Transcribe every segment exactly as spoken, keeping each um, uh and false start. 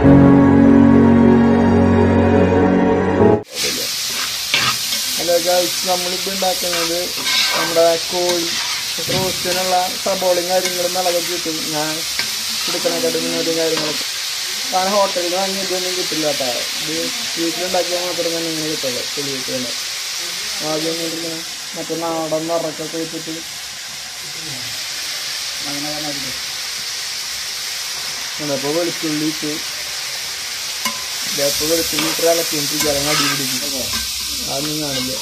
Hello guys, നമ്മളിപ്പോൾ ഉണ്ടാക്കുന്നത് നമ്മുടെ കോഴി റോസ്റ്റിനുള്ള സബോളയും കാര്യങ്ങളും മിളകൊക്കെ കിട്ടും. ഞാൻ എടുക്കണേക്കാട്ട് മുന്നോട്ടും കാര്യങ്ങളൊക്കെ ഞാൻ ഹോട്ടലിൽ നിന്ന് വാങ്ങിയിട്ടൊന്നും കിട്ടില്ല കേട്ടോ. ഇത് വീട്ടിലുണ്ടാക്കിയാൽ മാത്രമേ ഇങ്ങനെ കിട്ടുള്ളൂ. പുളിയൊക്കെ ആദ്യം ഇങ്ങനെ മറ്റേ നാടൻ നിറക്കൊക്കെ വെച്ചിട്ട് അപ്പോൾ വെളുത്തുള്ളി ഇട്ട് ഇതപ്പോൾ വെളുത്തുള്ളി ഇട്ട് ഇളക്കിയിട്ട് ജലം അടി പിടിക്കും. അതൊന്നും കാണില്ല.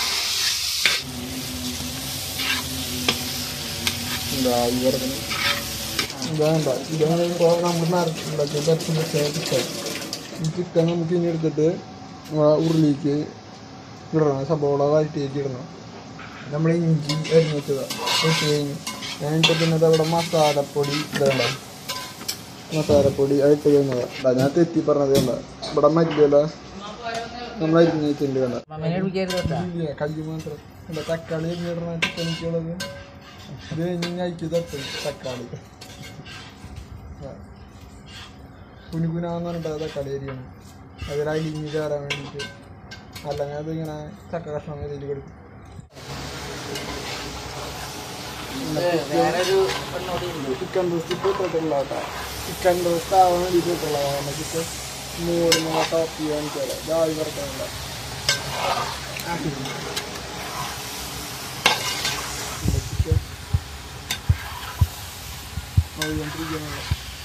എന്താ ഇവർക്ക് ഇതാണ്ട ഇതാണ് നമ്മൾ നിറച്ചുണ്ടാക്കി പച്ച ചിക്കൻ. ഈ ചിക്കൻ നമുക്ക് ഇനി എടുത്തിട്ട് ഉരുളിക്ക് ഇടണം. സബോള വഴറ്റിയേക്ക് ഇടണം. നമ്മൾ ഇഞ്ചി അരിഞ്ഞ് വെച്ചതാണ് വെച്ച് കഴിഞ്ഞ് ഞാനിട്ട് പിന്നെ അവിടെ മസാലപ്പൊടി ഇതേണ്ട മസാലപ്പൊടി ആയിട്ട് കഴിഞ്ഞതാണ്. ഞാൻ തെറ്റി പറഞ്ഞത് കണ്ട ഇവിടെ മല്ലിയല്ല നമ്മൾ അരിഞ്ഞ് വെച്ചിട്ടുണ്ട്. കണ്ട കല്ല് മാത്രം എന്താ തക്കാളി അരിഞ്ഞിടണ ചിക്കനിക്കുള്ളത്. ഇത് കഴിഞ്ഞ് അയക്കി തട്ടും തക്കാളി കുനുകുനാന്ന് പറഞ്ഞിട്ട് തക്കാളി അരിയാണ്. അതിൽ അലിഞ്ഞ് കയറാൻ വേണ്ടിയിട്ട്. അല്ലെങ്കിൽ അതിങ്ങനെ ചക്ക കഷ്ണം ഇതിൽ കൊടുക്കും. ചിക്കൻ റോസ്റ്റ് ഇപ്പോൾ ഇട്ടിട്ടുള്ള കേട്ടോ. ചിക്കൻ റോസ്റ്റ് ആവാൻ വേണ്ടിയിട്ട് ഇട്ടുള്ളതാണ്. നമുക്ക് മൂന്ന് മാസം ടോപ്പ് ചെയ്യാൻ വെച്ചാൽ ജാതി വറക്കാനുള്ള ചിക്കൻ നോക്കിക്കൊണ്ടിരിക്കാനുള്ള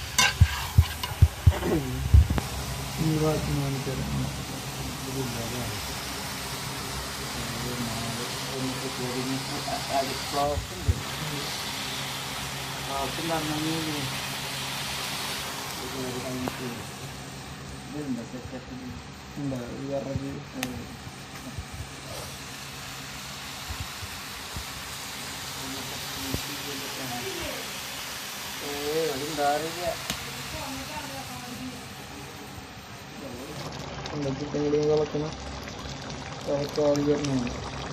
ഈ വാക്കി കാണിച്ചാൽ എന്താ വിറക് എന്താ ചിക്കൻ കൂടി കളക്കണം. തക്കാളി വരണം.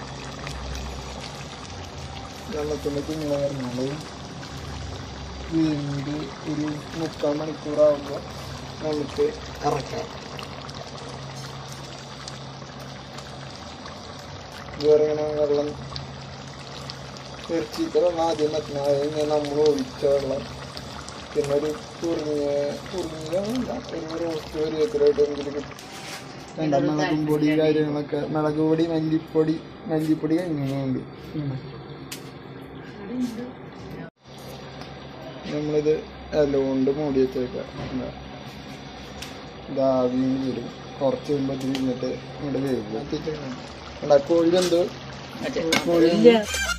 വെള്ളത്തിൻ്റെ കുഞ്ഞുങ്ങൾ വരണം. വീണ്ടും ഒരു മുക്കാൽ മണിക്കൂറാകുമ്പോൾ നമുക്ക് ഇറക്കാം. വേറെ ഇങ്ങനെ വെള്ളം ഇറച്ചിക്കലൊന്നും ആദ്യം പറ്റുന്ന ഇങ്ങനെ നമ്മൾ ഒഴിച്ച വെള്ളം പിന്നെ ഒരു കുറുങ്ങിയ കുറുങ്ങിയല്ല ഒരു റോസ്റ്റ് ഒരു ഏക്കറായിട്ട് എനിക്ക് കിട്ടും. വേണ്ട മുളകും പൊടി കാര്യങ്ങളൊക്കെ മുളക് പൊടി മല്ലിപ്പൊടി മല്ലിപ്പൊടി കഴിഞ്ഞുണ്ട്. നമ്മളിത് ഇല കൊണ്ട് മൂടി വെച്ചേക്കാം. എന്താ ഇതാവിയും വരും. കുറച്ച് കഴിയുമ്പോൾ തിരിഞ്ഞിട്ട് ഇങ്ങോട്ട് വേവില്ല. കോഴി എന്തോ കോഴി